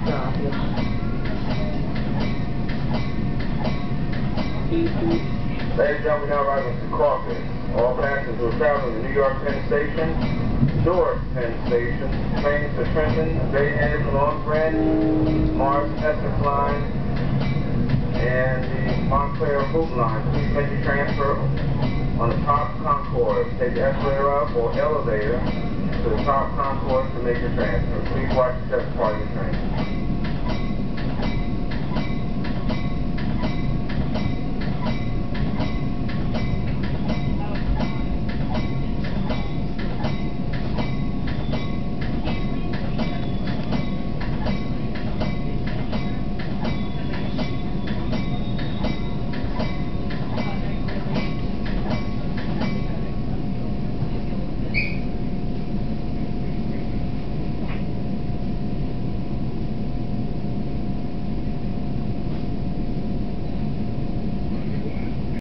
Ladies and gentlemen, we now arrive at Secaucus. All passengers will travel to New York Penn Station, Newark Penn Station, trains to Trenton, Bayhead, Long Branch, Mars Essex Line, and the Montclair Boot Line. Please make your transfer on the top concourse. Take the escalator up or elevator to the top concourse to make your transfer. Please watch the step part of your train.